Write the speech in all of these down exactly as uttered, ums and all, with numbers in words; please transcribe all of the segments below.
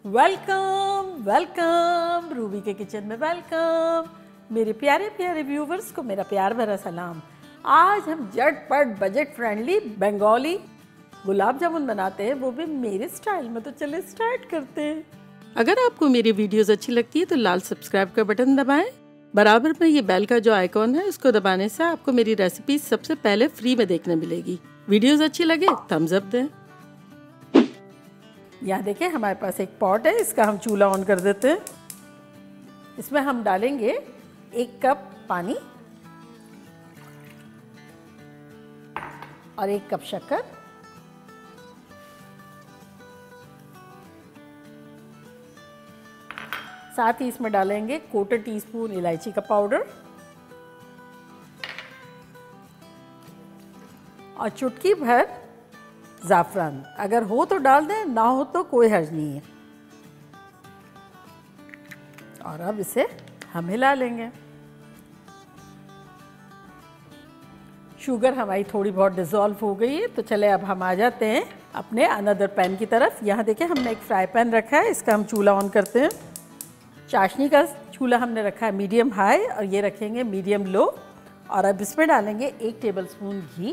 Welcome welcome Ruby के kitchen में welcome. मेरे प्यारे प्यारे व्यूवर्स को मेरा प्यार भरा सलाम। आज हम झटपट बजट फ्रेंडली बंगाली गुलाब जामुन बनाते हैं, वो भी मेरे स्टाइल में। तो चले स्टार्ट करते हैं। अगर आपको मेरी वीडियोस अच्छी लगती है तो लाल सब्सक्राइब का बटन दबाएं। बराबर में ये बेल का जो आइकॉन है उसको दबाने से आपको मेरी रेसिपी सबसे पहले फ्री में देखने मिलेगी। वीडियोस अच्छी लगे थम्स अप दें। यहाँ देखिए हमारे पास एक पॉट है, इसका हम चूल्हा ऑन कर देते हैं। इसमें हम डालेंगे एक कप पानी और एक कप शक्कर, साथ ही इसमें डालेंगे क्वार्टर टी स्पून इलायची का पाउडर और चुटकी भर ज़ाफ़रान। अगर हो तो डाल दें, ना हो तो कोई हर्ज नहीं है। और अब इसे हम हिला लेंगे। शुगर हमारी थोड़ी बहुत डिज़ोल्व हो गई है, तो चले अब हम आ जाते हैं अपने अनदर पैन की तरफ। यहाँ देखिए हमने एक फ्राई पैन रखा है, इसका हम चूल्हा ऑन करते हैं। चाशनी का चूल्हा हमने रखा है मीडियम हाई और ये रखेंगे मीडियम लो। और अब इसमें डालेंगे एक टेबलस्पून घी,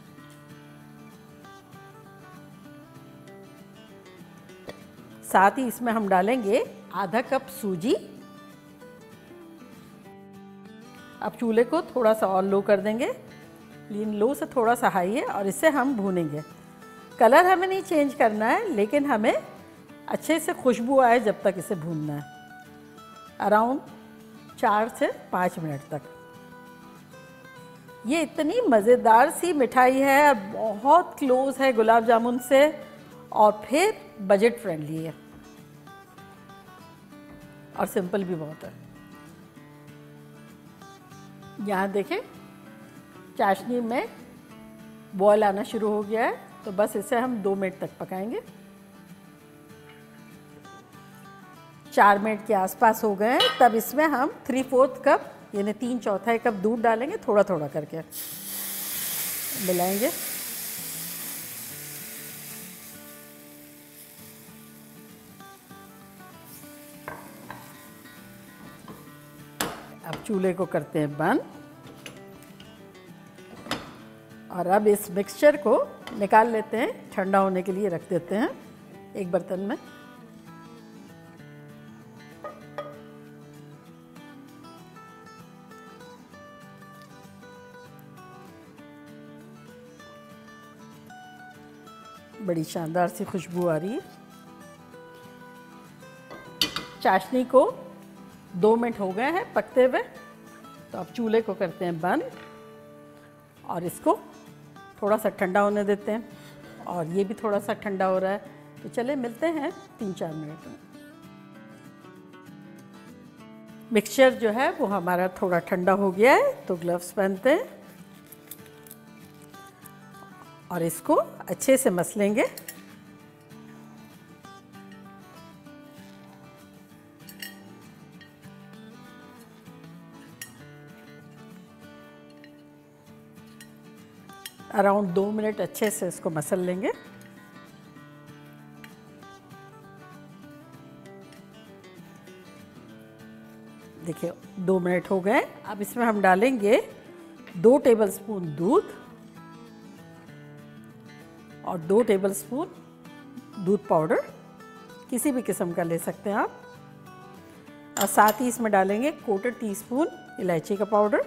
साथ ही इसमें हम डालेंगे आधा कप सूजी। अब चूल्हे को थोड़ा सा और लो कर देंगे, लेकिन लो से थोड़ा सा हाई है, और इसे हम भूनेंगे। कलर हमें नहीं चेंज करना है, लेकिन हमें अच्छे से खुशबू आए जब तक इसे भूनना है, अराउंड चार से पाँच मिनट तक। ये इतनी मज़ेदार सी मिठाई है, बहुत क्लोज है गुलाब जामुन से और फिर बजट फ्रेंडली है और सिंपल भी बहुत है। यहाँ देखें चाशनी में बॉयल आना शुरू हो गया है, तो बस इसे हम दो मिनट तक पकाएंगे। चार मिनट के आसपास हो गए हैं, तब इसमें हम थ्री फोर्थ कप यानी तीन चौथाई कप दूध डालेंगे, थोड़ा थोड़ा करके मिलाएंगे। अब चूल्हे को करते हैं बंद और अब इस मिक्सचर को निकाल लेते हैं, ठंडा होने के लिए रख देते हैं एक बर्तन में। बड़ी शानदार सी खुशबू आ रही है। चाशनी को दो मिनट हो गए हैं पकते हुए, तो अब चूल्हे को करते हैं बंद और इसको थोड़ा सा ठंडा होने देते हैं। और ये भी थोड़ा सा ठंडा हो रहा है, तो चले मिलते हैं तीन चार मिनट में। मिक्सचर जो है वो हमारा थोड़ा ठंडा हो गया है, तो ग्लव्स पहनते हैं और इसको अच्छे से मसलेंगे। अराउंड दो मिनट अच्छे से इसको मसल लेंगे। देखिए दो मिनट हो गए। अब इसमें हम डालेंगे दो टेबलस्पून दूध और दो टेबलस्पून दूध पाउडर, किसी भी किस्म का ले सकते हैं आप। और साथ ही इसमें डालेंगे क्वार्टर टी स्पून इलायची का पाउडर।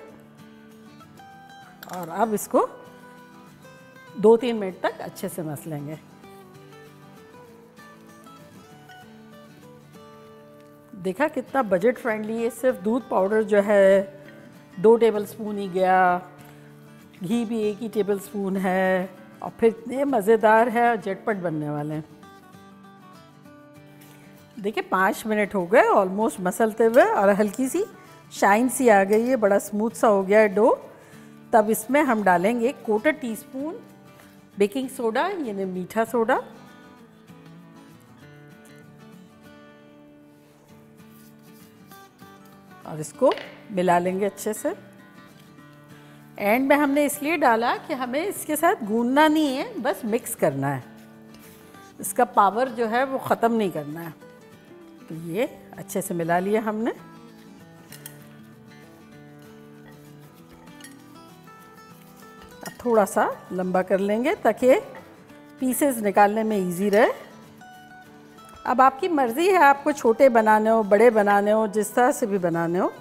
और अब इसको दो तीन मिनट तक अच्छे से मस लेंगे। देखा कितना बजट फ्रेंडली है। सिर्फ दूध पाउडर जो है दो टेबलस्पून ही गया, घी भी एक ही टेबलस्पून है, और फिर इतने मज़ेदार है और झटपट बनने वाले हैं। देखिए पाँच मिनट हो गए ऑलमोस्ट मसलते हुए, और हल्की सी शाइन सी आ गई है, बड़ा स्मूथ सा हो गया है डो। तब इसमें हम डालेंगे quarter teaspoon baking soda यानी मीठा सोडा, और इसको मिला लेंगे अच्छे से। एंड में हमने इसलिए डाला कि हमें इसके साथ गूंदना नहीं है, बस मिक्स करना है। इसका पावर जो है वो ख़त्म नहीं करना है। तो ये अच्छे से मिला लिया हमने। अब थोड़ा सा लंबा कर लेंगे ताकि पीसेस निकालने में इजी रहे। अब आपकी मर्ज़ी है, आपको छोटे बनाने हो, बड़े बनाने हो, जिस तरह से भी बनाने हो।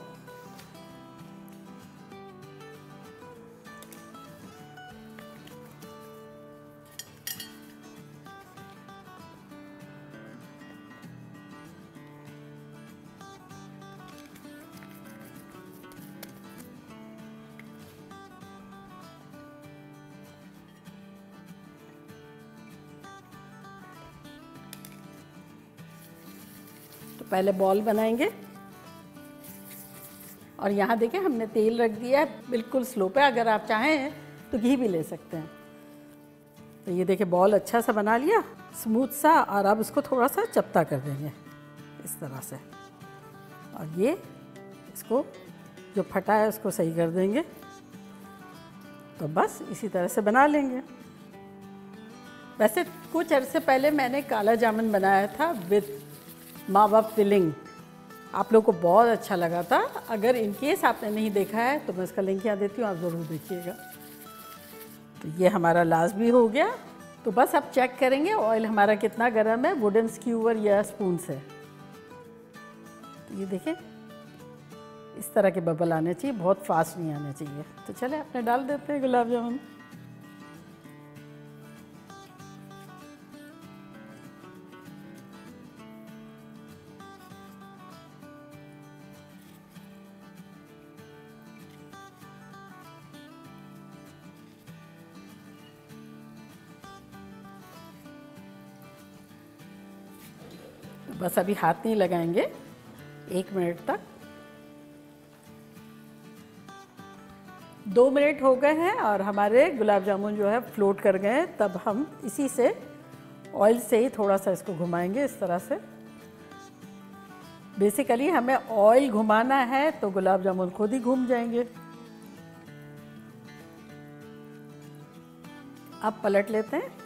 तो पहले बॉल बनाएंगे और यहाँ देखें हमने तेल रख दिया है बिल्कुल स्लो पे। अगर आप चाहें तो घी भी ले सकते हैं। तो ये देखें बॉल अच्छा सा बना लिया, स्मूथ सा। और अब उसको थोड़ा सा चपटा कर देंगे इस तरह से। और ये इसको जो फटा है उसको सही कर देंगे। तो बस इसी तरह से बना लेंगे। वैसे कुछ अरसे पहले मैंने काला जामुन बनाया था विद मावा फिलिंग, आप लोगों को बहुत अच्छा लगा था। अगर इन केस आपने नहीं देखा है तो मैं इसका लिंक यहाँ देती हूँ, आप ज़रूर देखिएगा। तो ये हमारा लास्ट भी हो गया। तो बस अब चेक करेंगे ऑयल हमारा कितना गर्म है वुडन स्क्यूवर या स्पून से। तो ये देखें इस तरह के बबल आने चाहिए, बहुत फास्ट नहीं आने चाहिए। तो चले अपने डाल देते हैं गुलाब जामुन। बस अभी हाथ नहीं लगाएंगे एक मिनट तक। दो मिनट हो गए हैं और हमारे गुलाब जामुन जो है फ्लोट कर गए हैं। तब हम इसी से ऑयल से ही थोड़ा सा इसको घुमाएंगे इस तरह से। बेसिकली हमें ऑयल घुमाना है तो गुलाब जामुन खुद ही घूम जाएंगे। अब पलट लेते हैं।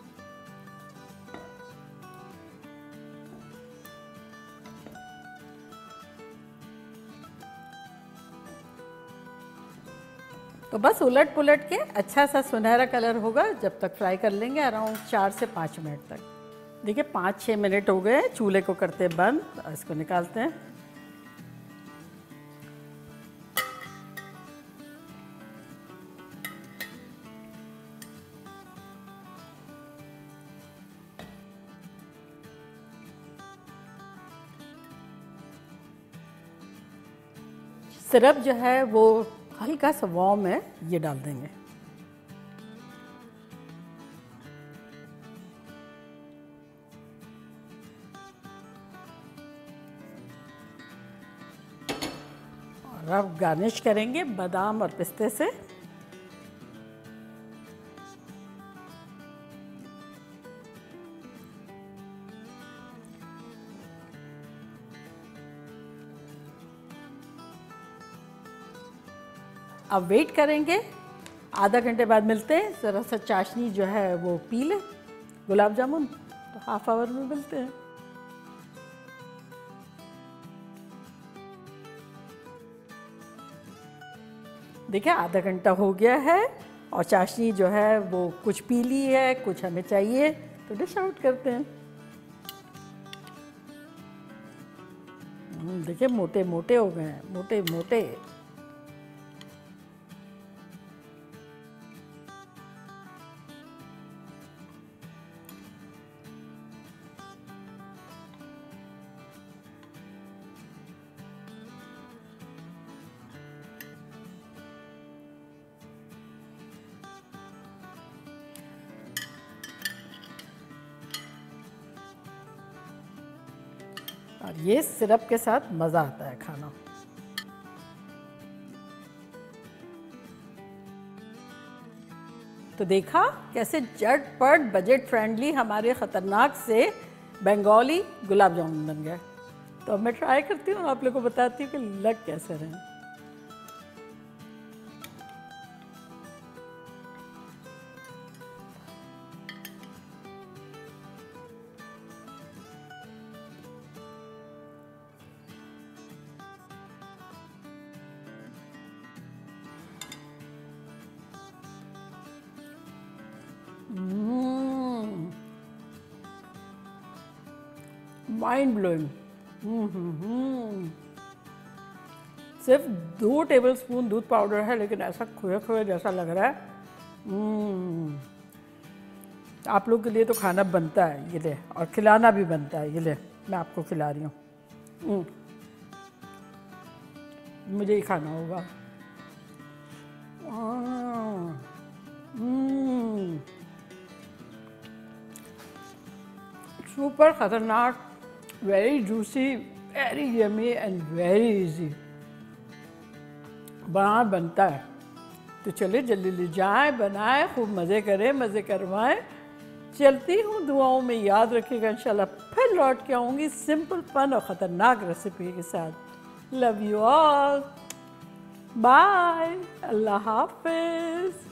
तो बस उलट पुलट के अच्छा सा सुनहरा कलर होगा जब तक फ्राई कर लेंगे, अराउंड चार से पाँच मिनट तक। देखिए पाँच छः मिनट हो गए, चूल्हे को करते बंद और इसको निकालते हैं। सिरप जो है वो हल्का सा वार्म है, ये डाल देंगे। और अब गार्निश करेंगे बादाम और पिस्ते से। अब वेट करेंगे, आधा घंटे बाद मिलते हैं। ज़रा सा चाशनी जो है वो पी ले गुलाब जामुन, तो हाफ आवर में मिलते हैं। देखिए आधा घंटा हो गया है और चाशनी जो है वो कुछ पीली है, कुछ हमें चाहिए, तो डिश आउट करते हैं। देखिए मोटे मोटे हो गए हैं, मोटे मोटे। और ये सिरप के साथ मज़ा आता है खाना। तो देखा कैसे झटपट बजट फ्रेंडली हमारे ख़तरनाक से बंगाली गुलाब जामुन बन गए। तो अब मैं ट्राई करती हूँ, आप लोगों को बताती हूँ कि लग कैसे रहे। Mind blowing. सिर्फ दो टेबलस्पून दूध पाउडर है लेकिन ऐसा खोया खोया जैसा लग रहा है। hmm. आप लोग के लिए तो खाना बनता है, ये ले, और खिलाना भी बनता है। ये ले, मैं आपको खिला रही हूँ। hmm. मुझे ही खाना होगा। hmm. सुपर खतरनाक, very juicy, very yummy and very easy. बना बनता है तो चले जल्दी जल्दी जाएं, बनाएं, खूब मज़े करें, मज़े करवाएं। चलती हूँ, दुआओं में याद रखिएगा। इंशाल्लाह फिर लौट के आऊँगी सिंपल फन और ख़तरनाक रेसिपी के साथ। Love you all, bye, Allah हाफिज़।